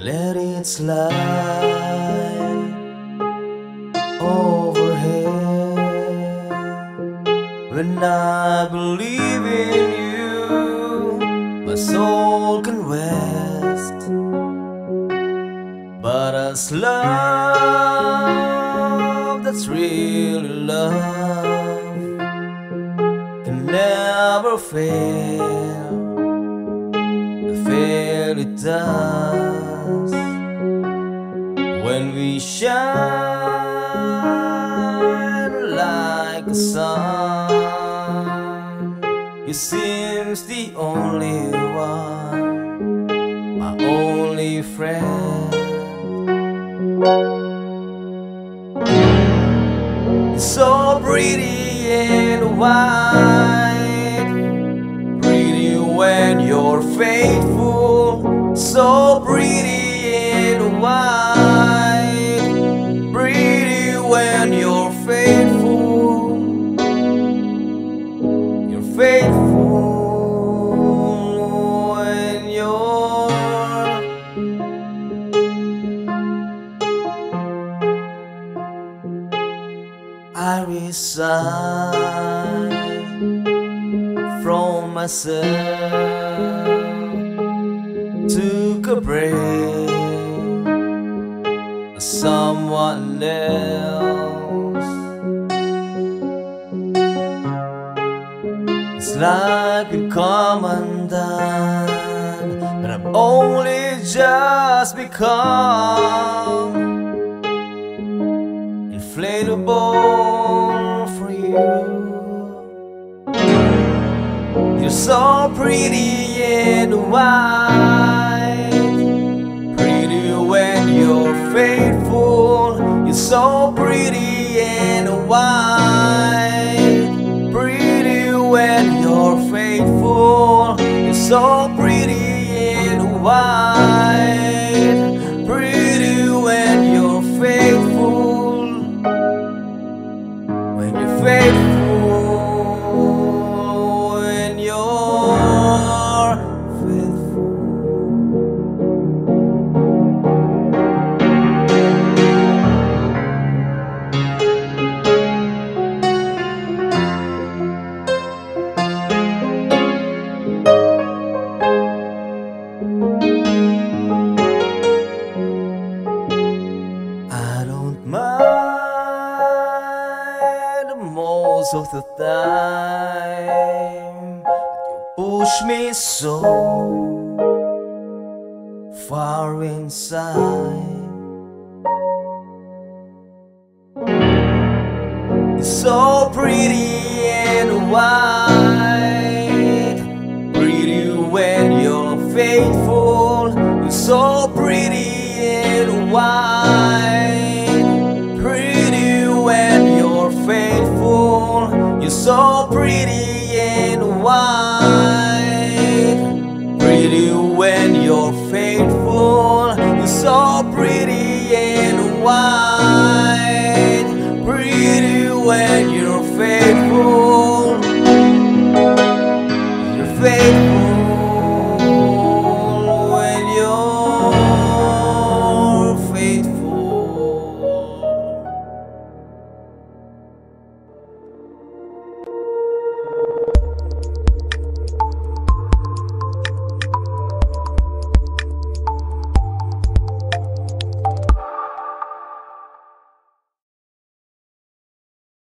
let it slide overhead. When I believe in you, my soul can rest. But as love that's really love can never fail, fail it does. When we shine like a sun, he seems the only one, my only friend. It's so pretty and white, pretty when you're faithful. So pretty and white, pretty when you're faithful. You're faithful when you're. I resign from myself, took a break, someone else. It's like a come undone, but I've only just become inflatable for you. You're so pretty and white, pretty when you're faithful. You're so pretty and white, pretty when you're faithful. You're so pretty and white, pretty when you're faithful. When you're faithful. Most of the time you push me so far inside. It's so pretty and white, pretty when you're faithful. You're so pretty and white, pretty when you're faithful. You're so pretty and white, pretty when you're faithful. You're so pretty and white, pretty when you're faithful.